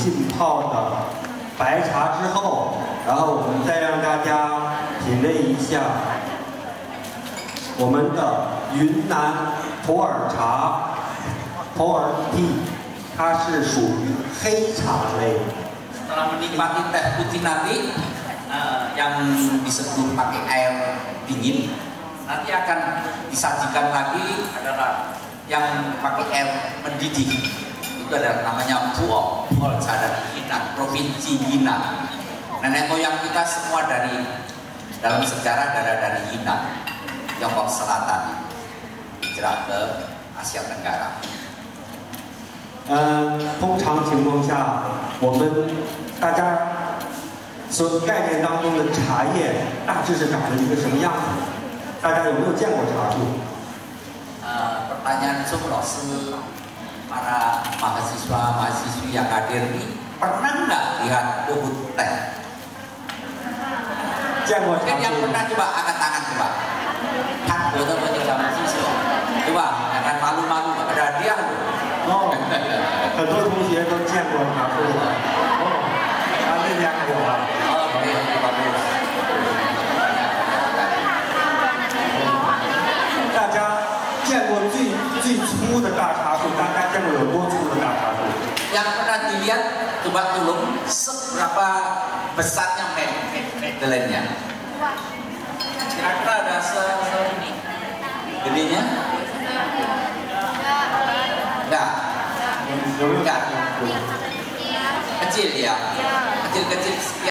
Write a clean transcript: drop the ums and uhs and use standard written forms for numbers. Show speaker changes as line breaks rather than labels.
浸泡的白茶之后，然后我们再让大家品味一下我们的云南普洱茶，普洱 tea， 它是属于黑茶类。
Setelah menikmati teh putih nanti yang diseduh pakai air dingin, nanti akan disajikan lagi adalah yang pakai air mendidih. Itu adalah namanya pu'o, Polsa dari Yinan, Provinsi Yinan. Nenek moyang kita semua dalam sejarah dari Yinan, Tiongkok Selatan, hijrah ke Asia Tenggara.
通常情况下，我们大家所概念当中的茶叶大致是长了一个什么样子？大家有没有见过茶树
？Pertanyaan Laosi, para mahasiswa-mahasiswi yang hadir ini pernah nggak lihat pohon teh?
见过茶
Mungkin yang
树。
pernah coba angkat tangan coba. Kan foto penjaga mahasiswa. Coba, jangan malu-malu, ada hadiah loh.
哦，很多同学都见过茶树了。哦，啊，那边还有啊。
Oke, bagus.
大家见过最粗的大茶树，大家见过有多粗的大茶树？
Yang pernah dilihat, coba tolong seberapa besarnya medelennya? Kira-kira ada ini gedenya? Enggak. Enggak. Kecil ya. Kecil-kecil.